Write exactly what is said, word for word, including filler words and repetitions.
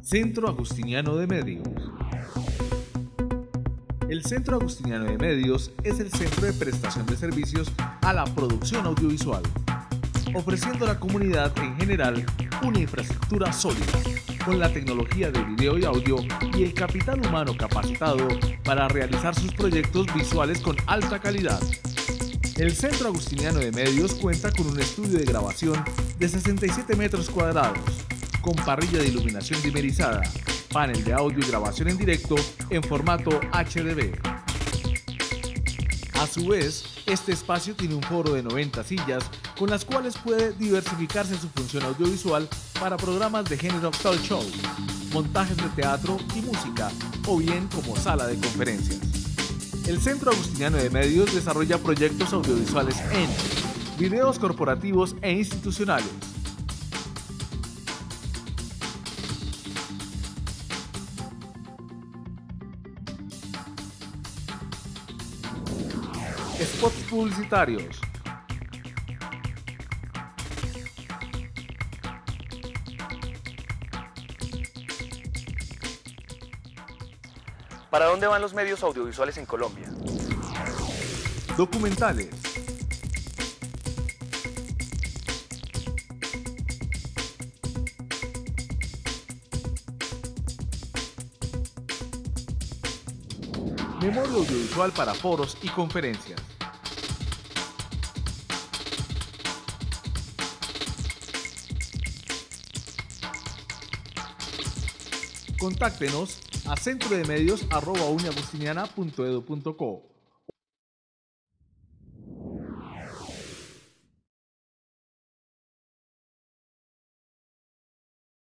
Centro Agustiniano de Medios. El Centro Agustiniano de Medios es el centro de prestación de servicios a la producción audiovisual, ofreciendo a la comunidad en general una infraestructura sólida, con la tecnología de video y audio y el capital humano capacitado para realizar sus proyectos visuales con alta calidad. El Centro Agustiniano de Medios cuenta con un estudio de grabación de sesenta y siete metros cuadrados, con parrilla de iluminación dimerizada, panel de audio y grabación en directo en formato H D V. A su vez, este espacio tiene un foro de noventa sillas con las cuales puede diversificarse su función audiovisual para programas de género talk show, montajes de teatro y música, o bien como sala de conferencias. El Centro Agustiniano de Medios desarrolla proyectos audiovisuales en videos corporativos e institucionales, spots publicitarios, ¿Para dónde van los medios audiovisuales en Colombia? documentales, memoria audiovisual para foros y conferencias. Contáctenos a centro de medios arroba uniagustiniana punto edu punto co.